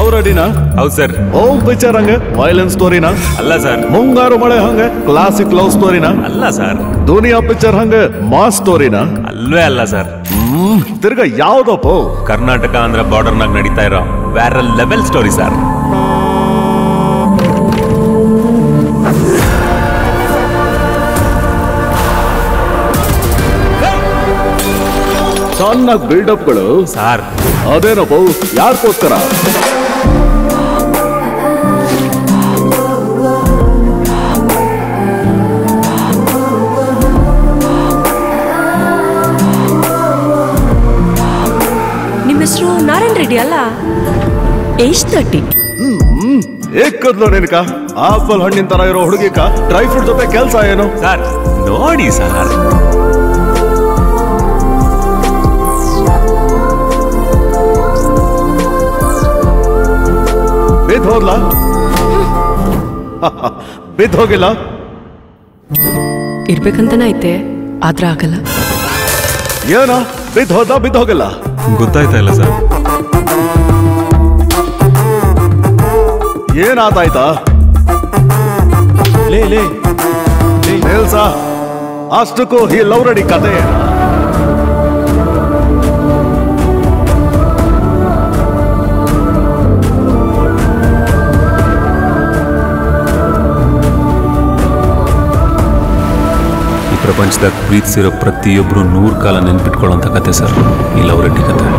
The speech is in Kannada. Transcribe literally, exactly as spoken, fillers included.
ಲವ್ ರೆಡಿನಾ? ಹೌದು ಸರ್. ಓಮ್ ಪಿಕ್ಚರ್ ಹಂಗೆ ವೈಲೆನ್ಸ್ ಸ್ಟೋರಿನಾ? ಅಲ್ಲ ಸರ್. ಮುಂಗಾರು ಮಳೆ ಹಂಗೆ ಕ್ಲಾಸಿಕ್ ಲವ್ ಸ್ಟೋರಿನಾ? ಅಲ್ಲ ಸರ್. ದುನಿಯಾ ಪಿಕ್ಚರ್ ಹಂಗೆ ಮಾಸ್ ಸ್ಟೋರಿನಾ? ಅಲ್ವೇ ಅಲ್ಲ ಸರ್. ಹ್ಮ್ ತಿರ್ಗಾ ಯಾವ್ದಪ್ಪ? ಕರ್ನಾಟಕ ಆಂಧ್ರ ಬಾರ್ಡರ್ ನಾಗ ನಡೀತಾ ಇರೋ ಬೇರೆ ಲೆವೆಲ್ ಸ್ಟೋರಿ ಸರ್. ಸಣ್ಣ ಬಿಲ್ಡಪ್ಗಳು ಸಾರ್. ಅದೇನಪ್ಪ ಯಾಕೋಸ್ಕರ? ನಿಮ್ಮ ಹೆಸರು ನಾರಾಯಣ್ ರೆಡ್ಡಿ ಅಲ್ಲ? Age thirty. ಹ್ಮ್ ಏಕದ್ಲು ನಿನ್ಕ ಆಪಲ್ ಹಣ್ಣಿನ ತರ ಇರೋ ಹುಡುಗಿಕ ಡ್ರೈ ಫ್ರೂಟ್ ಜೊತೆ ಕೆಲ್ಸ ಏನು? ಸರ್ ನೋಡಿ ಸರ್. ಬಿದ್ದು ಹೋದ್ಲ? ಬಿದ್ದು ಹೋಗಿಲ್ಲ? ಇರ್ಬೇಕಂತನ ಐತೆ ಆದ್ರ ಆಗಲ್ಲ. ಏನ ಬಿದ್ದು ಹೋದ? ಬಿದ್ದು ಹೋಗಿಲ್ಲ? ಗೊತ್ತಾಯ್ತಾ ಇಲ್ಲ ಸರ್. ಏನಾತಾಯ್ತಾ? ಲೇ ಲೇ ನಿಲ್ಸ. ಅಷ್ಟಕ್ಕೂ ಈ ಲವ್ ರೆಡಿ ಕತೆ ಏನ? ಪ್ರಪಂಚದಾಗ ಪ್ರೀತಿಸಿರೋ ಪ್ರತಿಯೊಬ್ರು ನೂರು ಕಾಲ ನೆನ್ಪಿಟ್ಕೊಳ್ಳೋಂಥ ಕತೆ ಸರ್ ಈ ಲವ್ ರೆಡ್ಡಿ ಕತೆ.